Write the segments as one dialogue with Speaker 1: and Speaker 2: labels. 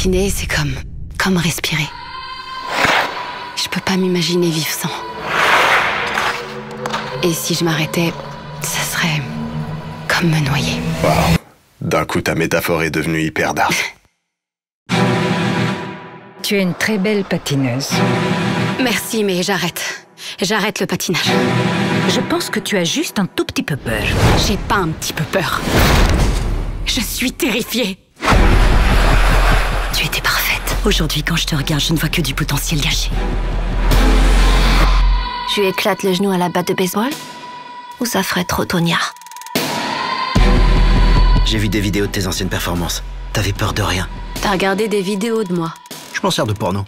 Speaker 1: Patiner, c'est comme respirer. Je peux pas m'imaginer vivre sans. Et si je m'arrêtais, ça serait comme me noyer.
Speaker 2: Waouh. D'un coup, ta métaphore est devenue hyper dark.
Speaker 3: Tu es une très belle patineuse.
Speaker 1: Merci, mais j'arrête. J'arrête le patinage.
Speaker 3: Je pense que tu as juste un tout petit peu peur.
Speaker 1: J'ai pas un petit peu peur. Je suis terrifiée.
Speaker 4: Tu étais parfaite. Aujourd'hui, quand je te regarde, je ne vois que du potentiel gâché.
Speaker 5: Je lui éclate le genou à la batte de baseball? Ou ça ferait trop tognard?
Speaker 6: J'ai vu des vidéos de tes anciennes performances. T'avais peur de rien.
Speaker 1: T'as regardé des vidéos de moi?
Speaker 6: Je m'en sers de porno.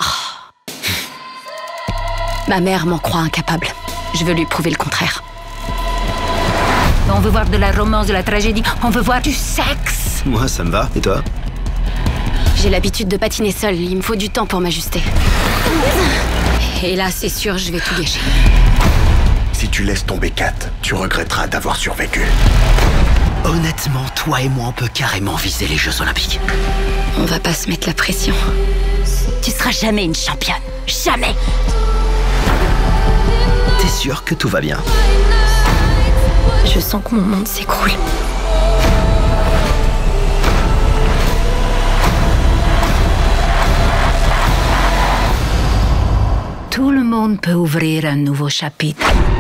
Speaker 1: Ma mère m'en croit incapable. Je veux lui prouver le contraire.
Speaker 3: On veut voir de la romance, de la tragédie. On veut voir du sexe.
Speaker 6: Moi, ça me va. Et toi?
Speaker 1: J'ai l'habitude de patiner seule. Il me faut du temps pour m'ajuster. Et là, c'est sûr, je vais tout gâcher.
Speaker 2: Si tu laisses tomber Kat, tu regretteras d'avoir survécu.
Speaker 6: Honnêtement, toi et moi, on peut carrément viser les Jeux Olympiques.
Speaker 1: On va pas se mettre la pression.
Speaker 4: Tu seras jamais une championne. Jamais.
Speaker 6: T'es sûr que tout va bien?
Speaker 5: Je sens que mon monde s'écroule.
Speaker 3: Tout le monde peut ouvrir un nouveau chapitre.